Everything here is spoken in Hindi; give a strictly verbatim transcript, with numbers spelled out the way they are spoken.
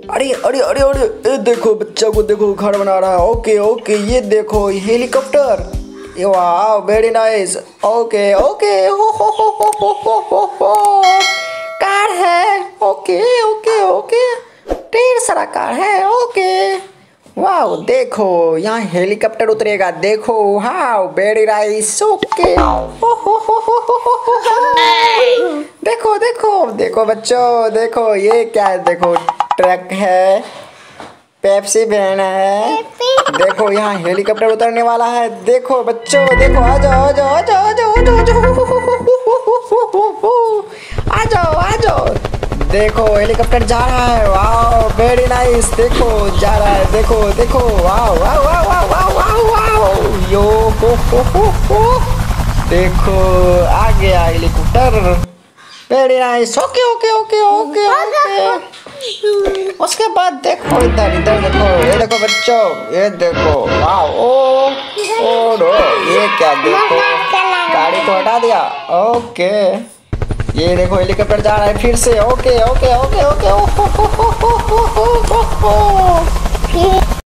अरे अरे अरे अरे ए देखो बच्चा को देखो घर बना रहा है। ओके ओके ये देखो हेलीकॉप्टर। ये वाह वेरी नाइस। ओके ओके हो हो हो हो हो हो हो हो कार है। ओके ओके ओके ढेर सारा कार है। ओके वाह देखो यहाँ हेलीकॉप्टर उतरेगा। देखो हाँ वेरी नाइस। ओके देखो देखो देखो बच्चों देखो ये क्या है। देखो ट्रक है, पेप्सी वैन है। देखो यहाँ हेलीकॉप्टर उतरने वाला है। देखो बच्चों देखो आ जाओ आ जाओ आ जाओ आ जाओ आ जाओ आ जाओ आ जाओ। देखो हेलीकॉप्टर जा रहा है। Wow very nice. देखो जा रहा है। देखो देखो wow wow wow wow wow wow यो हो हो हो हो। देखो आ गया helicopter. Very nice. Okay okay okay okay okay. उसके बाद देखो इधर इधर देखो ये देखो बच्चों ये देखो वाओ ओ ओ रो ये क्या देखो गाड़ी को हटा दिया। ओके ये देखो हेलीकॉप्टर जा रहा है फिर से। ओके ओके ओके ओके ओ हो हो हो हो हो हो हो।